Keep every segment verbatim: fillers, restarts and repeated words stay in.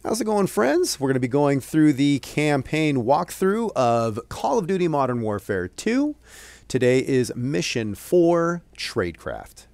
How's it going, friends? We're going to be going through the campaign walkthrough of Call of Duty Modern Warfare two. Today is Mission four, Tradecraft.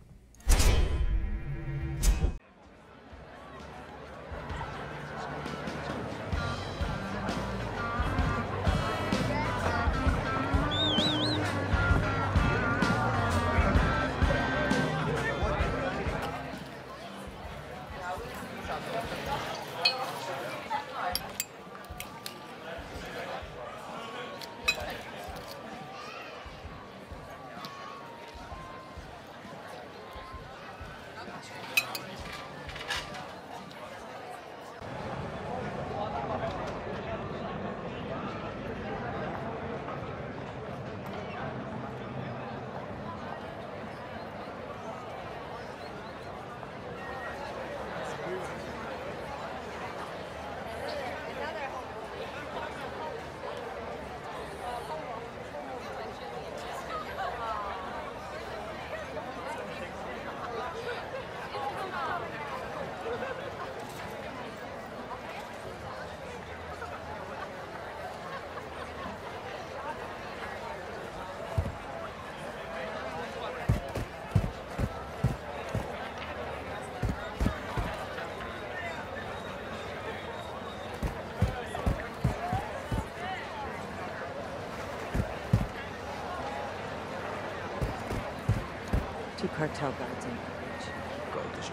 Two cartel guards in the bridge. Go visual.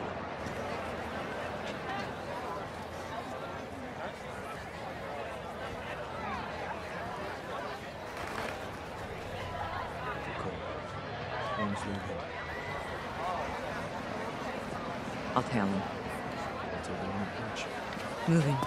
Cool. Name's leaving. I'll tail him. Until they won't approach. Moving.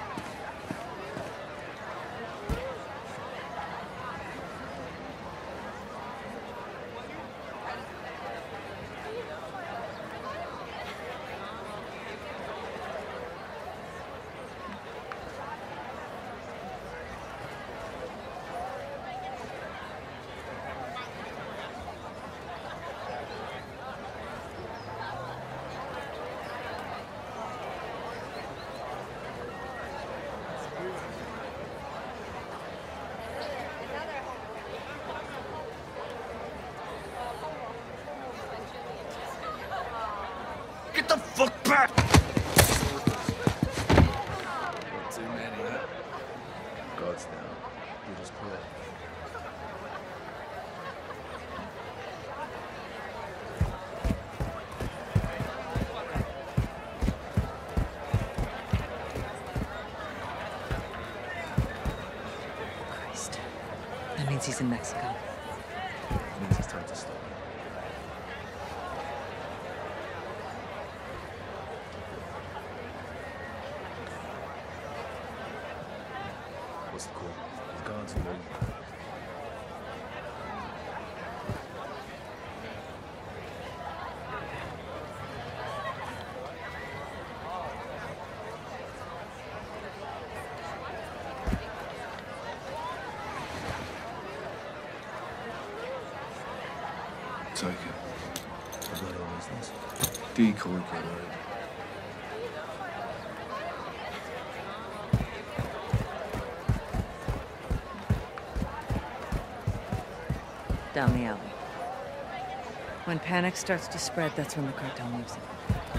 Get the fuck back! Not too many, huh? God's down. You just clear. Christ. That means he's in Mexico. It means it's time to stop. What's the call? He's gone too late. Take it. I've got all business. Decoy got it. Down the alley. When panic starts to spread, that's when the cartel moves in.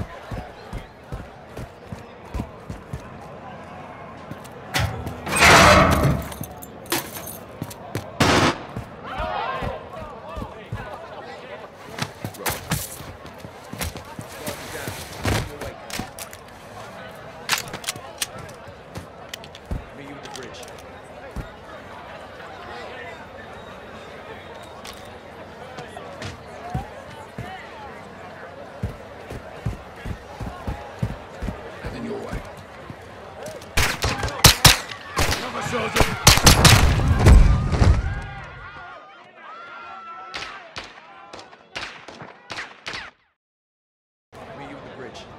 Meet you at the bridge. Heading your way. Cover, soldier! Meet you at the bridge.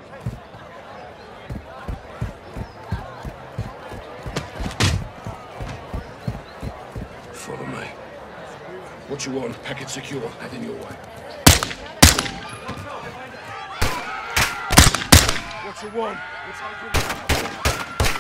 Follow me. What you want? Packet secure. Heading your way. What you want? We're taking...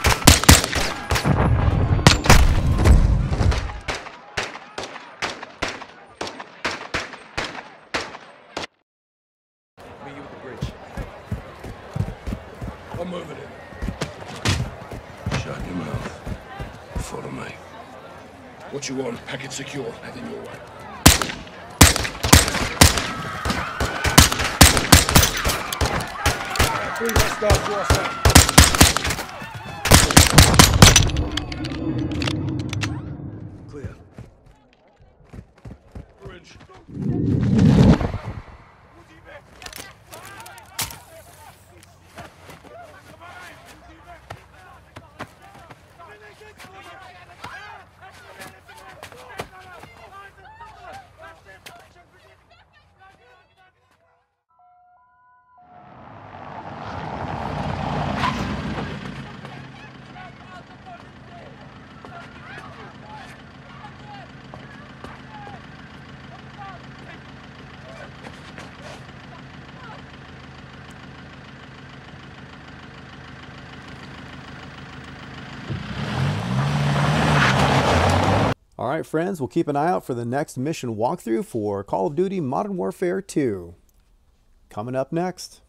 Shut your mouth. Follow me. What you want? Packet secure. Heading your way. Three hostiles to our side. Clear. Bridge. All right, friends, we'll keep an eye out for the next mission walkthrough for Call of Duty Modern Warfare two. Coming up next.